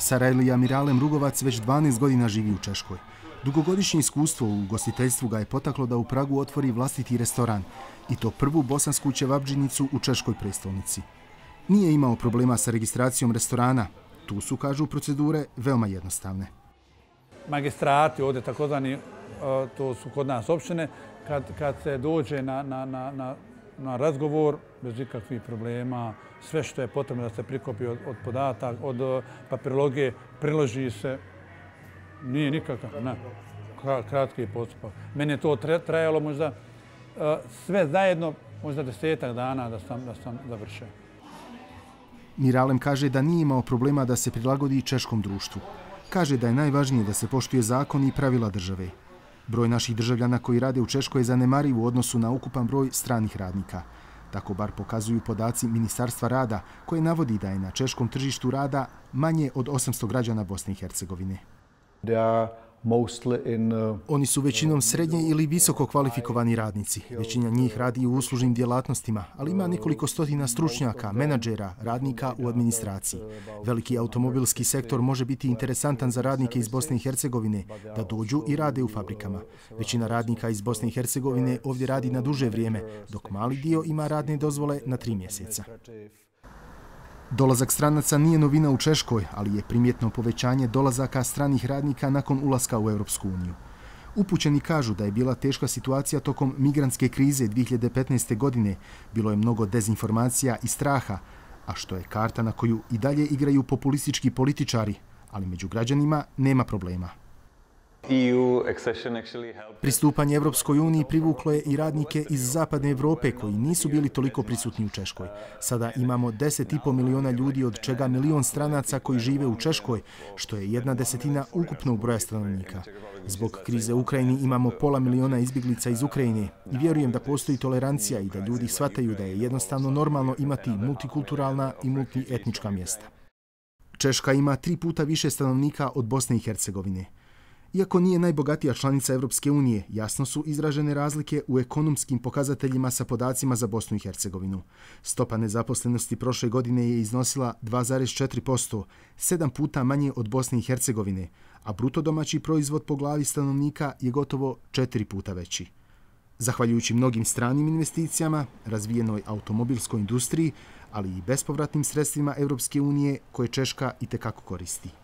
Sarajlija Miralem Rugovac već 12 godina živi u Češkoj. Dugogodišnje iskustvo u ugostiteljstvu ga je potaklo da u Pragu otvori vlastiti restoran i to prvu bosansku ćevabdžinicu u češkoj prestolnici. Nije imao problema sa registracijom restorana. Tu su, kažu, procedure veoma jednostavne. Magistrati, ovdje takozvani, to su kod nas opštine, kad se dođe na razgovor bez ikakvih problema, sve što je potrebno da se prikupi od podataka, od papirologije, priloži se, nije nikakav, ne, kratki postupak. Meni je to trajalo možda sve zajedno, možda 10 dana da sam završio. Miralem kaže da nije imao problema da se prilagodi češkom društvu. Kaže da je najvažnije da se poštuje zakon i pravila države. Broj naših državljana koji rade u Češkoj je zanemariv u odnosu na ukupan broj stranih radnika. Tako bar pokazuju podaci Ministarstva rada, koje navodi da je na češkom tržištu rada manje od 800 građana Bosne i Hercegovine. Oni su većinom srednje ili visoko kvalifikovani radnici. Većina njih radi u uslužnim djelatnostima, ali ima nekoliko stotina stručnjaka, menadžera, radnika u administraciji. Veliki automobilski sektor može biti interesantan za radnike iz Bosne i Hercegovine da dođu i rade u fabrikama. Većina radnika iz Bosne i Hercegovine ovdje radi na duže vrijeme, dok mali dio ima radne dozvole na 3 mjeseca. Dolazak stranaca nije novina u Češkoj, ali je primjetno povećanje dolazaka stranih radnika nakon ulaska u Europsku uniju. Upućeni kažu da je bila teška situacija tokom migrantske krize 2015. godine. Bilo je mnogo dezinformacija i straha, a što je karta na koju i dalje igraju populistički političari, ali među građanima nema problema. Pristupanje Evropskoj uniji privuklo je i radnike iz zapadne Evrope koji nisu bili toliko prisutni u Češkoj. Sada imamo 10,5 miliona ljudi, od čega milion stranaca koji žive u Češkoj, što je 1/10 ukupnog broja stanovnika. Zbog krize u Ukrajini imamo pola miliona izbjeglica iz Ukrajine i vjerujem da postoji tolerancija i da ljudi shvataju da je jednostavno normalno imati multikulturalna i multietnička mjesta. Češka ima 3 puta više stanovnika od Bosne i Hercegovine. Iako nije najbogatija članica Evropske unije, jasno su izražene razlike u ekonomskim pokazateljima sa podacima za Bosnu i Hercegovinu. Stopa nezaposlenosti prošle godine je iznosila 2,4%, 7 puta manje od Bosne i Hercegovine, a bruto domaći proizvod po glavi stanovnika je gotovo 4 puta veći. Zahvaljujući mnogim stranim investicijama, razvijenoj automobilskoj industriji, ali i bespovratnim sredstvima Evropske unije koje Češka itekako koristi.